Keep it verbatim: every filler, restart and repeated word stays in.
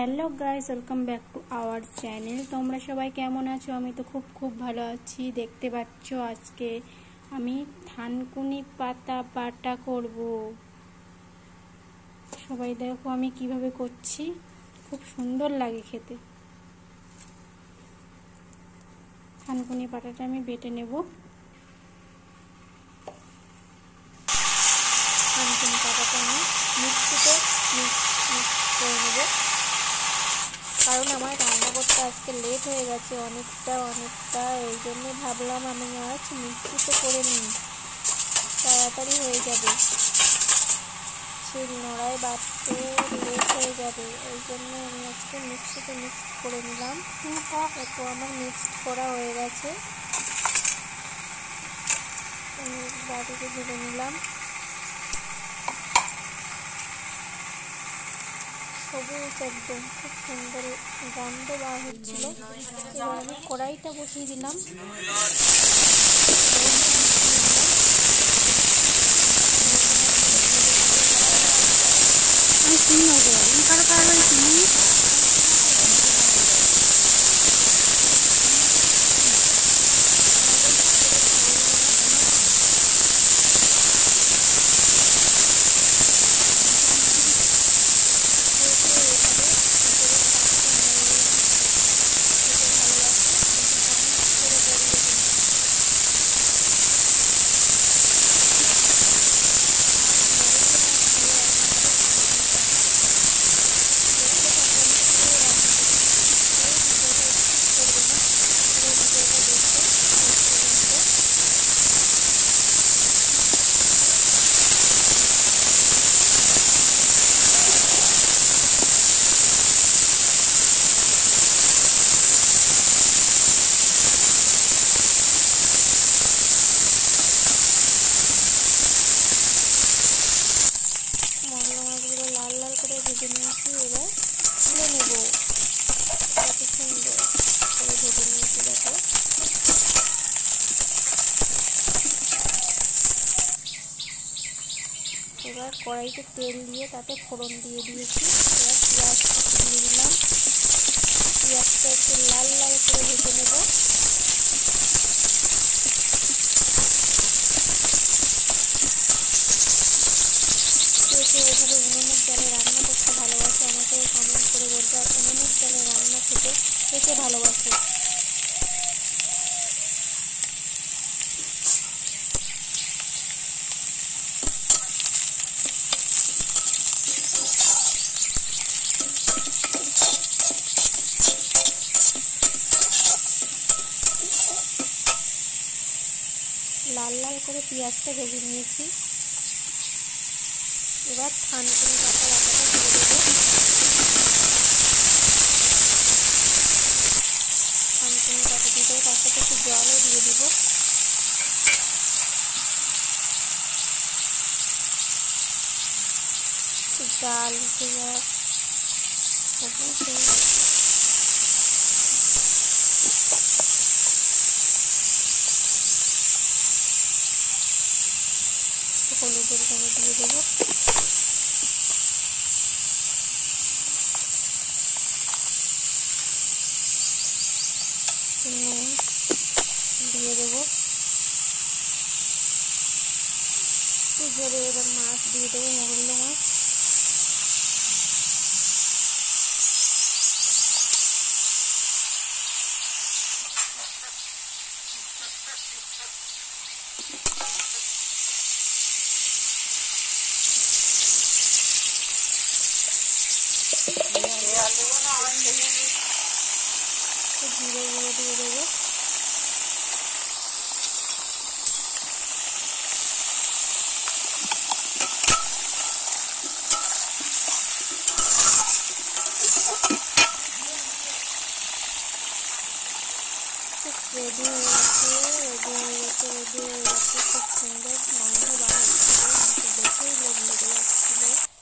Hello guys, welcome back to our channel. তোমরা সবাই কেমন আছো? আমি তো খুব খুব ভালো আছি। দেখতে পাচ্ছ আজকে আমি থানকুনি পাতা বাটা করব। সবাই দেখো আমি কিভাবে করছি, খুব সুন্দর লাগে খেতে। থানকুনি পাতাটা আমি বেটে নেব। থানকুনি পাতাটা আমি মিক্সিতে মিক্স মিক্স করে নেব, কারণ আমার রান্না করতে আজকে লেট হয়ে গেছে অনেকটা অনেকটা এই জন্যে ভাবলাম আমি আজ মিক্সিতে করে নিই, তাড়াতাড়ি হয়ে যাবে। সেই নোড়ায় বাটতে লেট হয়ে যাবে, এই জন্য আমি আজকে মিক্সিতে মিক্স করে নিলাম। একটু আমার মিক্সড করা হয়ে গেছে, আমি বাটিতে ঢেলে নিলাম। সবুজ একদম খুব সুন্দর গন্ধ বার হচ্ছিল। এবার আমি কড়াইটা বসিয়ে দিলাম। আমি চিনি নেবো, আমি কারো কারো চিনি ভেজে নিয়েছি। এবার তুলে নেব, কত সুন্দর করে ভেজে নিয়েছি দেখো। এবার কড়াইতে তেল দিয়ে তাতে ফোড়ন দিয়ে দিয়েছি। এবার পেঁয়াজ দিয়ে দিলাম, পেঁয়াজটা একটু লাল লাল করে ভেজে নেব। এভাবে উনুনের জলে রান্না করতে ভালোবাসে আমাকে কমেন্ট করে বলতে, আর উনুনের জলে রান্না খেতে খেতে ভালোবাসে। লাল লাল করে পেঁয়াজটা ভেজে নিয়েছি। এবার থানকুনি পাতা বাটাটা দিয়ে দেবো। থানকুনি পাতা দিয়ে দেবো, তার সাথে একটু জলও দিয়ে দেবো। জাল উঠে যাওয়া সবুজ হয়ে গেছে। হলুদের গুঁড়ো দিয়ে দেবো। নুন দিয়ে দেবো। এবারে এবার মাছ দিয়ে দেবো, মরুল্য মাছ। জিরে গুঁড়ো দিয়ে দেবো। রেডি হয়ে গেছে, রেডি হয়ে গেছে, রেডি হয়ে গেছে। খুব সুন্দর গন্ধ বার হচ্ছিল, দেখেই লোভ লেগে যাচ্ছিল।